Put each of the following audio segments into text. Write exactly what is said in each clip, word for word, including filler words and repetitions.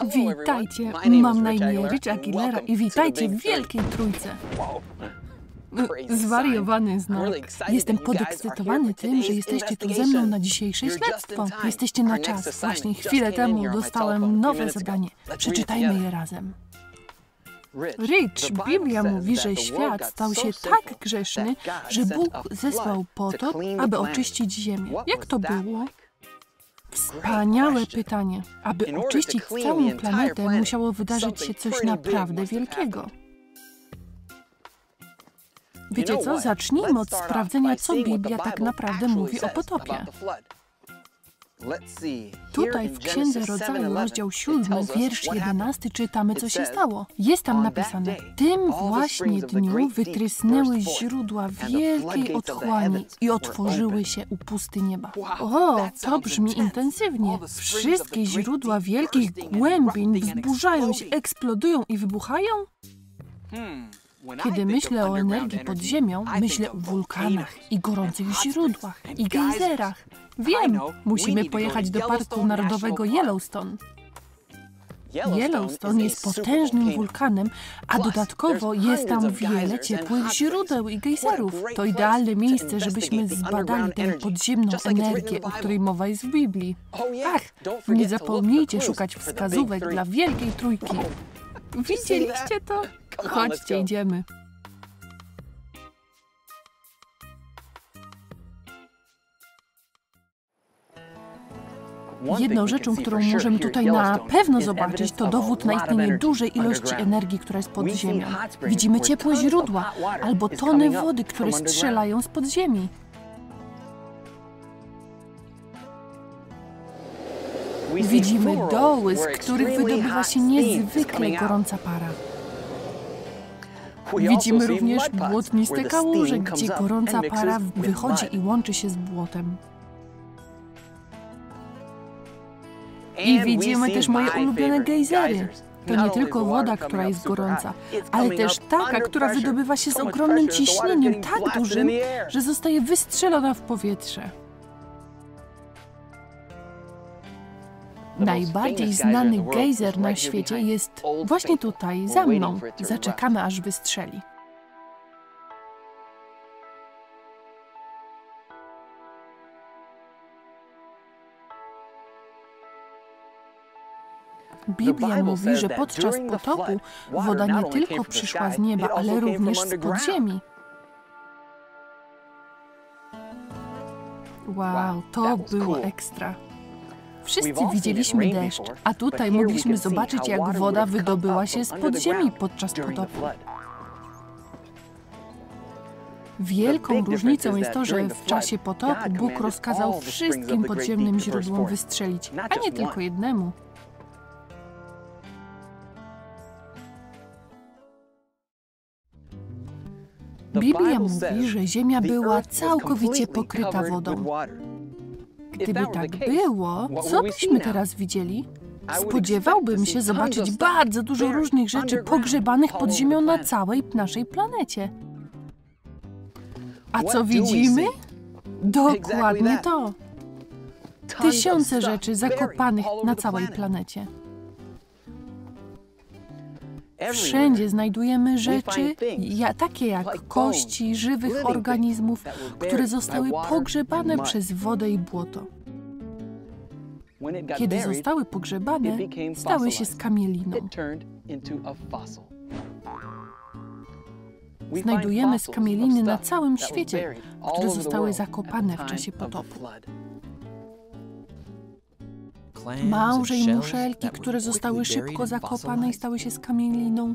Witajcie, mam na imię Rich Aguilera i witajcie w Wielkiej Trójce. Zwariowany znak. Jestem podekscytowany tym, że jesteście tu ze mną na dzisiejsze śledztwo. Jesteście na czas. Właśnie chwilę temu dostałem nowe zadanie. Przeczytajmy je razem. Rich, Biblia mówi, że świat stał się tak grzeszny, że Bóg zesłał potop, aby oczyścić ziemię. Jak to było? Wspaniałe pytanie. Aby oczyścić całą planetę, musiało wydarzyć się coś naprawdę wielkiego. Wiecie co? Zacznijmy od sprawdzenia, co Biblia tak naprawdę mówi o potopie. Tutaj w Księdze Rodzaju, rozdział siódmy, wiersz jedenasty, czytamy, co się stało. Jest tam napisane: tym właśnie dniu wytrysnęły źródła wielkiej otchłani i otworzyły się upusty nieba. O, to brzmi intensywnie. Wszystkie źródła wielkich głębin wzburzają się, eksplodują i wybuchają? Kiedy myślę o energii pod ziemią, myślę o wulkanach i gorących źródłach i gejzerach. Wiem, musimy pojechać do Parku Narodowego Yellowstone. Yellowstone jest potężnym wulkanem, a dodatkowo jest tam wiele ciepłych źródeł i gejzerów. To idealne miejsce, żebyśmy zbadali tę podziemną energię, o której mowa jest w Biblii. Ach, nie zapomnijcie szukać wskazówek dla Wielkiej Trójki. Widzieliście to? Chodźcie, idziemy. Jedną rzeczą, którą możemy tutaj na pewno zobaczyć, to dowód na istnienie dużej ilości energii, która jest pod ziemią. Widzimy ciepłe źródła albo tony wody, które strzelają z podziemi. Widzimy doły, z których wydobywa się niezwykle gorąca para. Widzimy również błotniste kałuże, gdzie gorąca para wychodzi i łączy się z błotem. I widzimy też moje ulubione gejzery. To nie tylko woda, która jest gorąca, ale też taka, która wydobywa się z ogromnym ciśnieniem, tak dużym, że zostaje wystrzelona w powietrze. Najbardziej znany gejzer na świecie jest właśnie tutaj, za mną. Zaczekamy, aż wystrzeli. Biblia mówi, że podczas potopu woda nie tylko przyszła z nieba, ale również z podziemi. Wow, to było ekstra. Wszyscy widzieliśmy deszcz, a tutaj mogliśmy zobaczyć, jak woda wydobyła się z podziemi podczas potopu. Wielką różnicą jest to, że w czasie potopu Bóg rozkazał wszystkim podziemnym źródłom wystrzelić, a nie tylko jednemu. Biblia mówi, że ziemia była całkowicie pokryta wodą. Gdyby tak było, co byśmy teraz widzieli? Spodziewałbym się zobaczyć bardzo dużo różnych rzeczy pogrzebanych pod ziemią na całej naszej planecie. A co widzimy? Dokładnie to. Tysiące rzeczy zakopanych na całej planecie. Wszędzie znajdujemy rzeczy ja, takie jak kości żywych organizmów, które zostały pogrzebane przez wodę i błoto. Kiedy zostały pogrzebane, stały się skamieliną. Znajdujemy skamieliny na całym świecie, które zostały zakopane w czasie potopu. Małże i muszelki, które zostały szybko zakopane i stały się skamieliną.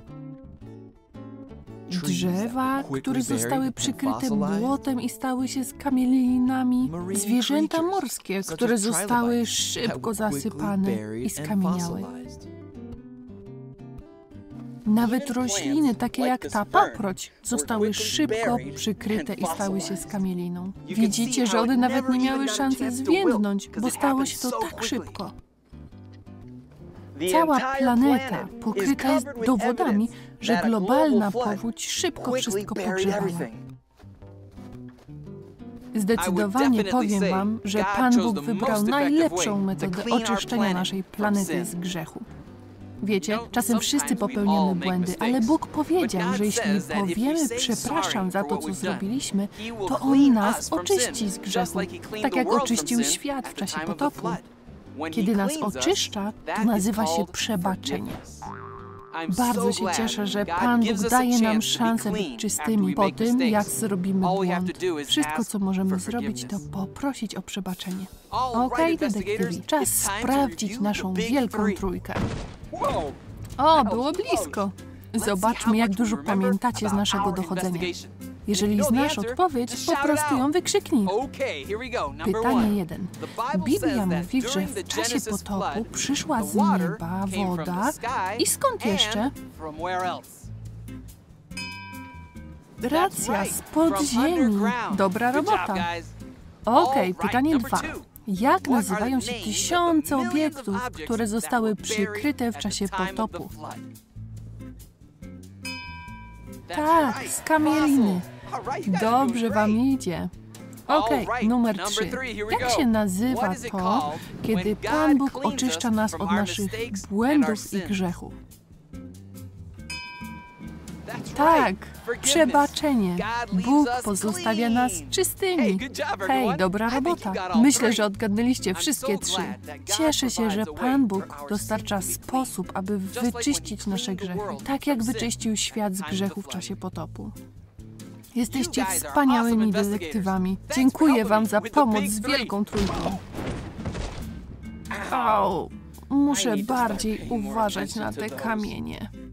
Drzewa, które zostały przykryte błotem i stały się skamielinami. Zwierzęta morskie, które zostały szybko zasypane i skamieniały. Nawet rośliny, takie jak ta paproć, zostały szybko przykryte i stały się skamieliną. Widzicie, że one nawet nie miały szansy zwiędnąć, bo stało się to tak szybko. Cała planeta pokryta jest dowodami, że globalna powódź szybko wszystko pogrzebała. Zdecydowanie powiem wam, że Pan Bóg wybrał najlepszą metodę oczyszczenia naszej planety z grzechu. Wiecie, czasem wszyscy popełniamy błędy, ale Bóg powiedział, że jeśli powiemy przepraszam za to, co zrobiliśmy, to On nas oczyści z grzechu, tak jak oczyścił świat w czasie potopu. Kiedy nas oczyszcza, to nazywa się przebaczenie. Bardzo się cieszę, że Pan Bóg daje nam szansę być czystymi po tym, jak zrobimy błąd. Wszystko, co możemy zrobić, to poprosić o przebaczenie. Okej, detektywi, czas sprawdzić naszą wielką trójkę. O, było blisko. Zobaczmy, jak dużo pamiętacie z naszego dochodzenia. Jeżeli znasz odpowiedź, po prostu ją wykrzyknij. Pytanie jeden. Biblia mówi, że w czasie potopu przyszła z nieba woda i skąd jeszcze? Racja, spod ziemi. Dobra robota. Okej, pytanie dwa. Jak nazywają się tysiące obiektów, które zostały przykryte w czasie potopu? Tak, skamieliny. Dobrze wam idzie. Okej, numer trzy. Jak się nazywa to, kiedy Pan Bóg oczyszcza nas od naszych błędów i grzechów? Tak, przebaczenie. Bóg pozostawia nas czystymi. Hej, dobra robota. Myślę, że odgadnęliście wszystkie trzy. Cieszę się, że Pan Bóg dostarcza sposób, aby wyczyścić nasze grzechy, tak jak wyczyścił świat z grzechu w czasie potopu. Jesteście wspaniałymi detektywami. Dziękuję wam za pomoc z wielką trójką. Au, muszę bardziej uważać na te kamienie.